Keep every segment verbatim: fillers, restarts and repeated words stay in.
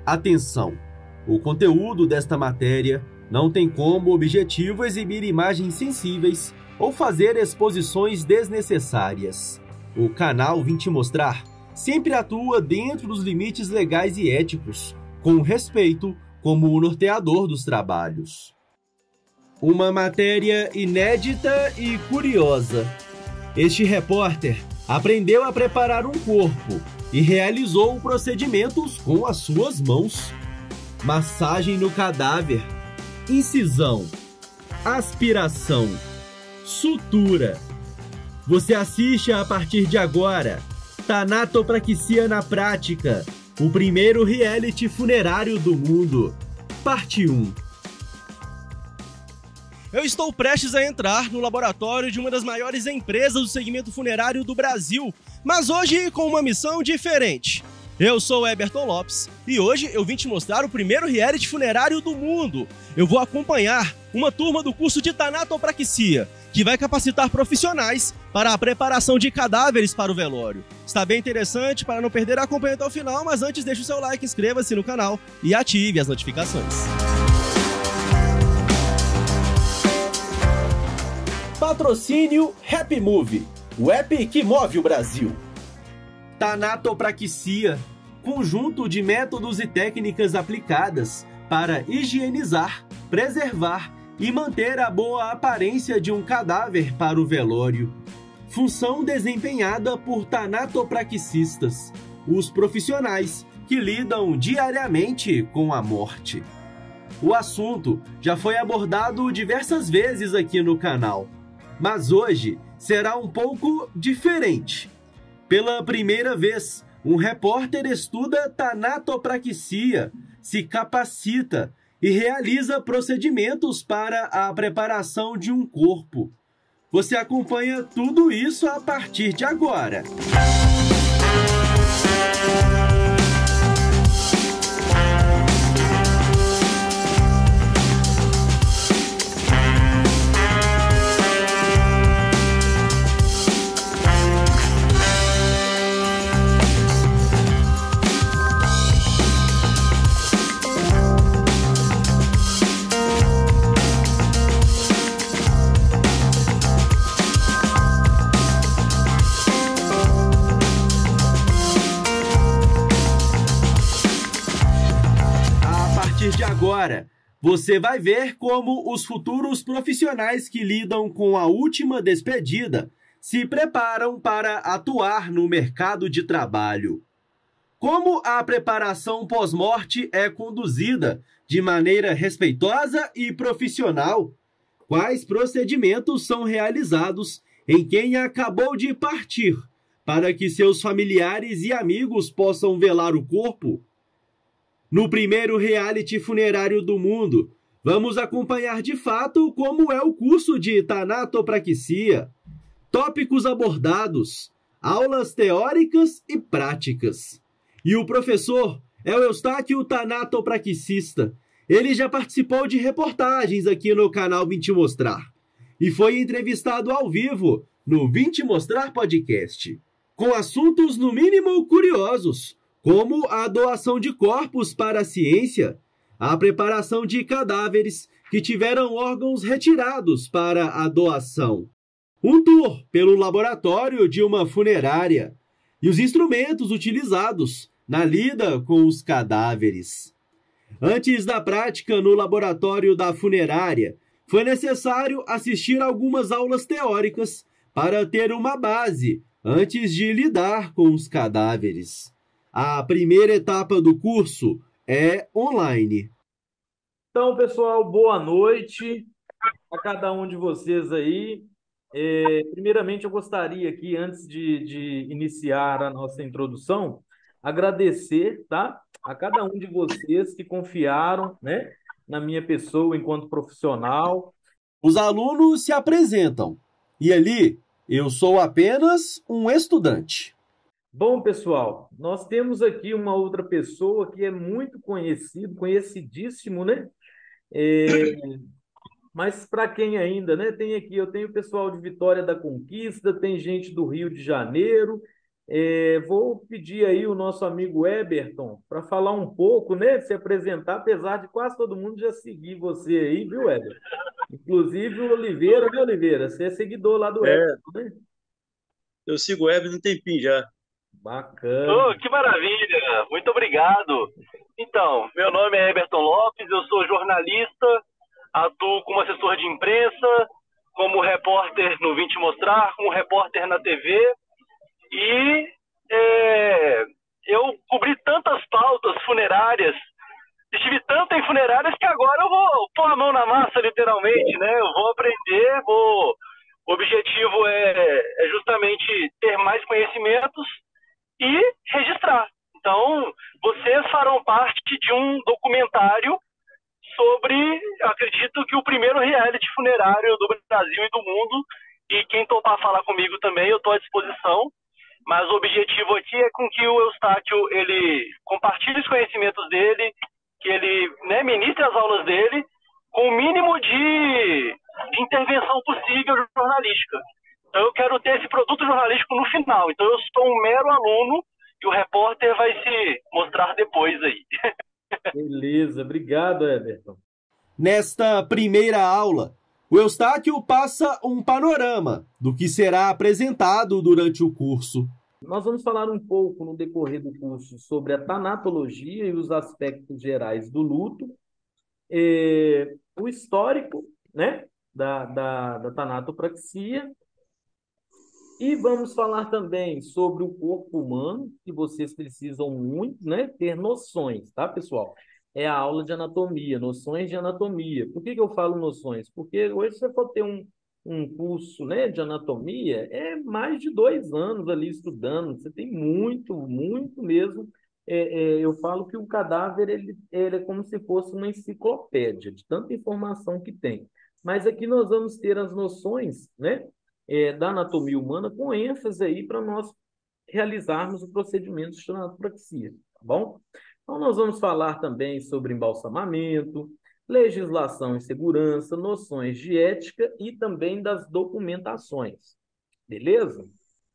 Atenção! O conteúdo desta matéria não tem como objetivo exibir imagens sensíveis ou fazer exposições desnecessárias. O canal Vim Te Mostrar sempre atua dentro dos limites legais e éticos, com respeito como o norteador dos trabalhos. Uma matéria inédita e curiosa. Este repórter aprendeu a preparar um corpo e realizou procedimentos com as suas mãos. Massagem no cadáver, incisão, aspiração, sutura. Você assiste a partir de agora Tanatopraxia na Prática, o primeiro reality funerário do mundo, parte um. Eu estou prestes a entrar no laboratório de uma das maiores empresas do segmento funerário do Brasil, mas hoje com uma missão diferente. Eu sou o Eberton Lopes e hoje eu vim te mostrar o primeiro reality funerário do mundo. Eu vou acompanhar uma turma do curso de Tanatopraxia, que vai capacitar profissionais para a preparação de cadáveres para o velório. Está bem interessante, para não perder, acompanhe até o final, mas antes deixe o seu like, inscreva-se no canal e ative as notificações. Patrocínio Happy Movie, o app que move o Brasil. Tanatopraxia, conjunto de métodos e técnicas aplicadas para higienizar, preservar e manter a boa aparência de um cadáver para o velório. Função desempenhada por tanatopraxistas, os profissionais que lidam diariamente com a morte. O assunto já foi abordado diversas vezes aqui no canal, mas hoje será um pouco diferente. Pela primeira vez, um repórter estuda tanatopraxia, se capacita e realiza procedimentos para a preparação de um corpo. Você acompanha tudo isso a partir de agora. De agora, você vai ver como os futuros profissionais que lidam com a última despedida se preparam para atuar no mercado de trabalho. Como a preparação pós-morte é conduzida de maneira respeitosa e profissional? Quais procedimentos são realizados em quem acabou de partir para que seus familiares e amigos possam velar o corpo? No primeiro reality funerário do mundo, vamos acompanhar de fato como é o curso de Tanatopraxia, tópicos abordados, aulas teóricas e práticas. E o professor é o Eustáquio Tanatopraxista. Ele já participou de reportagens aqui no canal Vim Te Mostrar e foi entrevistado ao vivo no Vim Te Mostrar Podcast, com assuntos no mínimo curiosos, como a doação de corpos para a ciência, a preparação de cadáveres que tiveram órgãos retirados para a doação, um tour pelo laboratório de uma funerária e os instrumentos utilizados na lida com os cadáveres. Antes da prática no laboratório da funerária, foi necessário assistir algumas aulas teóricas para ter uma base antes de lidar com os cadáveres. A primeira etapa do curso é online. Então, pessoal, boa noite a cada um de vocês aí. É, primeiramente, eu gostaria aqui, antes de, de iniciar a nossa introdução, agradecer, tá, a cada um de vocês que confiaram, né, na minha pessoa enquanto profissional. Os alunos se apresentam e ali eu sou apenas um estudante. Bom, pessoal, nós temos aqui uma outra pessoa que é muito conhecido, conhecidíssimo, né? É, mas para quem ainda, né? Tem aqui, eu tenho o pessoal de Vitória da Conquista, tem gente do Rio de Janeiro, É, vou pedir aí o nosso amigo Eberton para falar um pouco, né? Se apresentar, apesar de quase todo mundo já seguir você aí, viu, Eberton? Inclusive o Oliveira, né, Oliveira? Você é seguidor lá do É, Eberton, né? eu sigo o Heber um tempinho já. Bacana. Oh, que maravilha! Muito obrigado. Então, meu nome é Eberton Lopes, eu sou jornalista, atuo como assessor de imprensa, como repórter no Vim Te Mostrar, como repórter na T V e é, eu cobri tantas pautas funerárias, estive tanto em funerárias que agora eu vou pôr a mão na massa, literalmente, né? Eu vou aprender, vou... O objetivo é, é justamente ter mais conhecimentos e registrar. Então, vocês farão parte de um documentário sobre, acredito que o primeiro reality funerário do Brasil e do mundo, e quem topar falar comigo também, eu estou à disposição, mas o objetivo aqui é com que o Eustáquio, ele compartilhe os conhecimentos dele, que ele, né, ministre as aulas dele, com o mínimo de, de intervenção possível jornalística. Então eu quero ter esse produto jornalístico no final. Então eu sou um mero aluno e o repórter vai se mostrar depois aí. Beleza, obrigado, Eberton. Nesta primeira aula, o Eustáquio passa um panorama do que será apresentado durante o curso. Nós vamos falar um pouco no decorrer do curso sobre a tanatologia e os aspectos gerais do luto, é, o histórico, né, da, da, da tanatopraxia, e vamos falar também sobre o corpo humano, que vocês precisam muito, né, ter noções, tá, pessoal? É a aula de anatomia, noções de anatomia. Por que que eu falo noções? Porque hoje você for ter um, um curso, né, de anatomia, é mais de dois anos ali estudando, você tem muito, muito mesmo. É, é, eu falo que o cadáver ele, ele é como se fosse uma enciclopédia, de tanta informação que tem. Mas aqui nós vamos ter as noções, né, é, da anatomia humana com ênfase aí para nós realizarmos o procedimento de tanatopraxia, tá bom? Então, nós vamos falar também sobre embalsamamento, legislação e segurança, noções de ética e também das documentações. Beleza?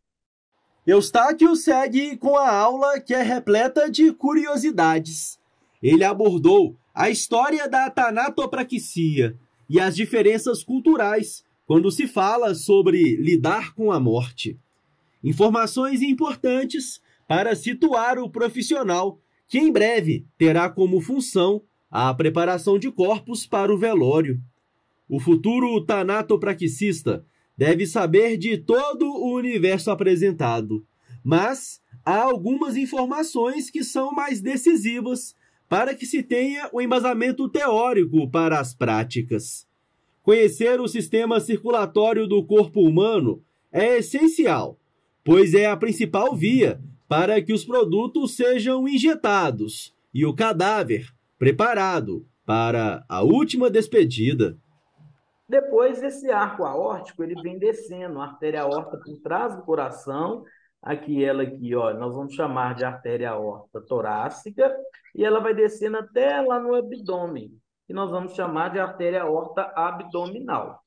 Eustáquio segue com a aula que é repleta de curiosidades. Ele abordou a história da tanatopraxia e as diferenças culturais quando se fala sobre lidar com a morte. Informações importantes para situar o profissional que em breve terá como função a preparação de corpos para o velório. O futuro tanatopraxista deve saber de todo o universo apresentado, mas há algumas informações que são mais decisivas para que se tenha o embasamento teórico para as práticas. Conhecer o sistema circulatório do corpo humano é essencial, pois é a principal via para que os produtos sejam injetados e o cadáver preparado para a última despedida. Depois, esse arco aórtico, ele vem descendo, a artéria aorta por trás do coração, aqui ela aqui, ó, nós vamos chamar de artéria aorta torácica, e ela vai descendo até lá no abdômen, que nós vamos chamar de artéria aorta abdominal.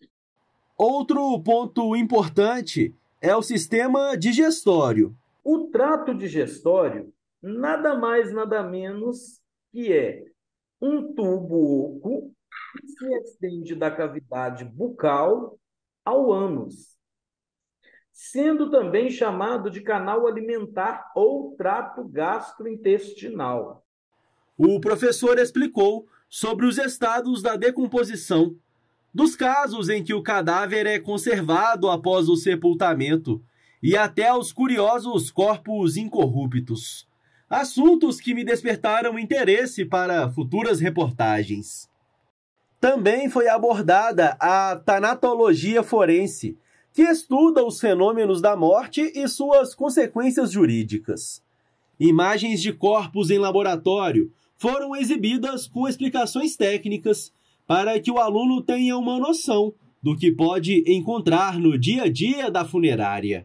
Outro ponto importante é o sistema digestório. O trato digestório nada mais, nada menos que é um tubo oco que se estende da cavidade bucal ao ânus, sendo também chamado de canal alimentar ou trato gastrointestinal. O professor explicou sobre os estados da decomposição, dos casos em que o cadáver é conservado após o sepultamento e até os curiosos corpos incorruptos. Assuntos que me despertaram interesse para futuras reportagens. Também foi abordada a tanatologia forense, que estuda os fenômenos da morte e suas consequências jurídicas. Imagens de corpos em laboratório foram exibidas com explicações técnicas para que o aluno tenha uma noção do que pode encontrar no dia a dia da funerária.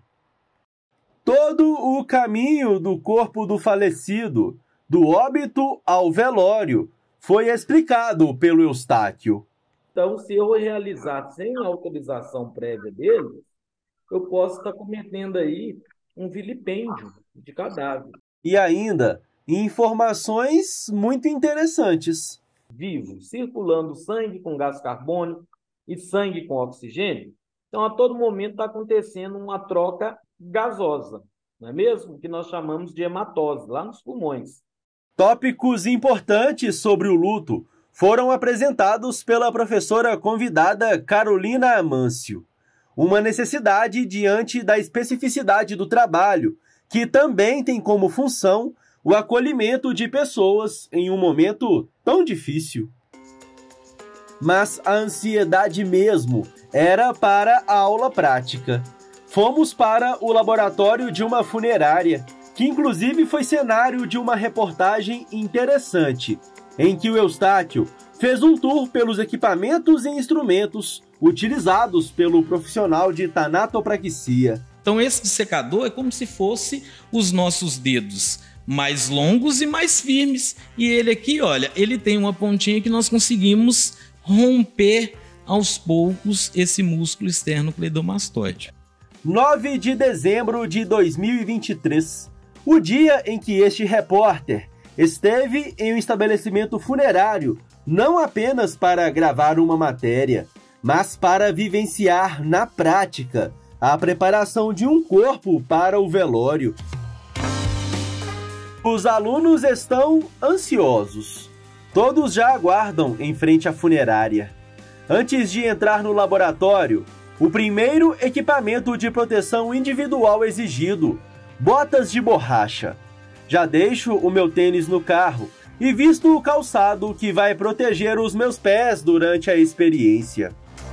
Todo o caminho do corpo do falecido, do óbito ao velório, foi explicado pelo Eustáquio. Então, se eu realizar sem autorização prévia dele, eu posso estar cometendo aí um vilipêndio de cadáver. E ainda, informações muito interessantes. Vivo, circulando sangue com gás carbônico e sangue com oxigênio. Então, a todo momento está acontecendo uma troca gasosa, não é mesmo? Que nós chamamos de hematose, lá nos pulmões. Tópicos importantes sobre o luto foram apresentados pela professora convidada Carolina Amâncio. Uma necessidade diante da especificidade do trabalho, que também tem como função o acolhimento de pessoas em um momento tão difícil. Mas a ansiedade mesmo era para a aula prática. Fomos para o laboratório de uma funerária, que inclusive foi cenário de uma reportagem interessante, em que o Eustáquio fez um tour pelos equipamentos e instrumentos utilizados pelo profissional de tanatopraxia. Então esse dissecador é como se fosse os nossos dedos, mais longos e mais firmes. E ele aqui, olha, ele tem uma pontinha que nós conseguimos romper aos poucos esse músculo externo cleidomastoide. nove de dezembro de dois mil e vinte e três, o dia em que este repórter esteve em um estabelecimento funerário, não apenas para gravar uma matéria, mas para vivenciar na prática a preparação de um corpo para o velório. Os alunos estão ansiosos. Todos já aguardam em frente à funerária. Antes de entrar no laboratório, o primeiro equipamento de proteção individual exigido: botas de borracha. Já deixo o meu tênis no carro e visto o calçado que vai proteger os meus pés durante a experiência.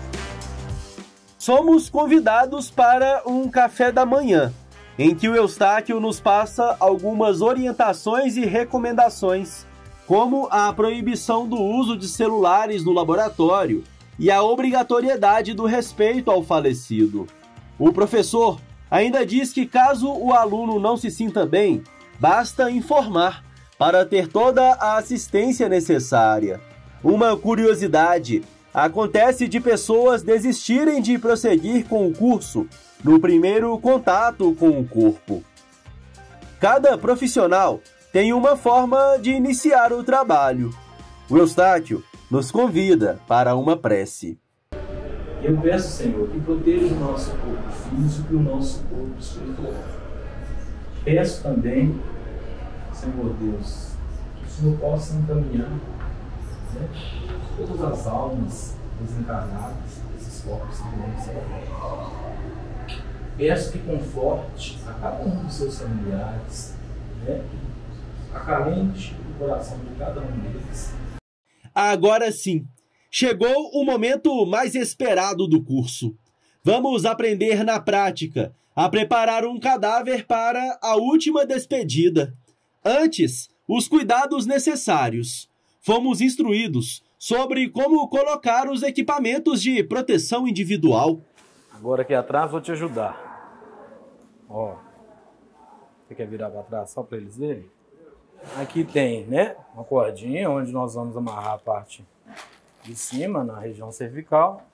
Somos convidados para um café da manhã, em que o Eustáquio nos passa algumas orientações e recomendações, como a proibição do uso de celulares no laboratório e a obrigatoriedade do respeito ao falecido. O professor ainda diz que caso o aluno não se sinta bem, basta informar para ter toda a assistência necessária. Uma curiosidade: acontece de pessoas desistirem de prosseguir com o curso no primeiro contato com o corpo. Cada profissional tem uma forma de iniciar o trabalho. O Eustáquio nos convida para uma prece. Eu peço, Senhor, que proteja o nosso corpo físico e o nosso corpo espiritual. Peço também, Senhor Deus, que o Senhor possa encaminhar, né, todas as almas desencarnadas desses corpos que temos. Peço que conforte a cada um dos seus familiares, né, acalente o coração de cada um deles. Agora sim, chegou o momento mais esperado do curso. Vamos aprender na prática a preparar um cadáver para a última despedida. Antes, os cuidados necessários. Fomos instruídos sobre como colocar os equipamentos de proteção individual. Agora aqui atrás vou te ajudar. Ó, você quer virar para trás só para eles verem? Aqui tem, né, uma cordinha onde nós vamos amarrar a parte de cima, na região cervical.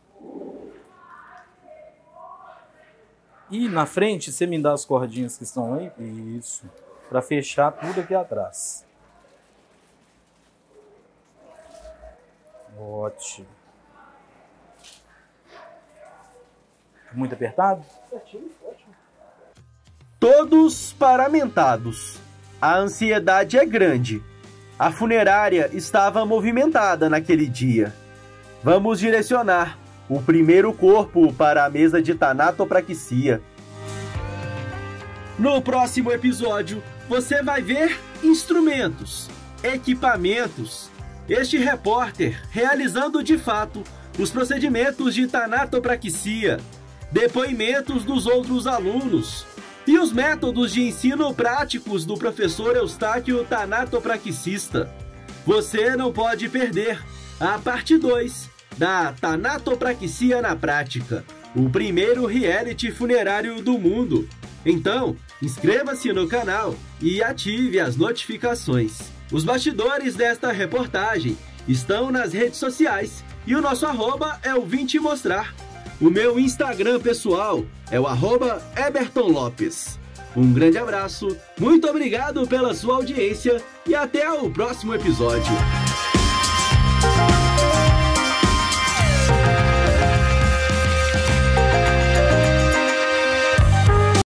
E na frente, você me dá as cordinhas que estão aí. Isso. Para fechar tudo aqui atrás. Ótimo. Muito apertado? Ótimo, ótimo. Todos paramentados. A ansiedade é grande. A funerária estava movimentada naquele dia. Vamos direcionar o primeiro corpo para a mesa de tanatopraxia. No próximo episódio, você vai ver instrumentos, equipamentos, este repórter realizando de fato os procedimentos de tanatopraxia, depoimentos dos outros alunos e os métodos de ensino práticos do professor Eustáquio tanatopraxista. Você não pode perder a parte dois da Tanatopraxia na Prática, o primeiro reality funerário do mundo. Então, inscreva-se no canal e ative as notificações. Os bastidores desta reportagem estão nas redes sociais e o nosso arroba é o Vim Te Mostrar. O meu Instagram pessoal é o arroba Eberton Lopes. Um grande abraço, muito obrigado pela sua audiência e até o próximo episódio.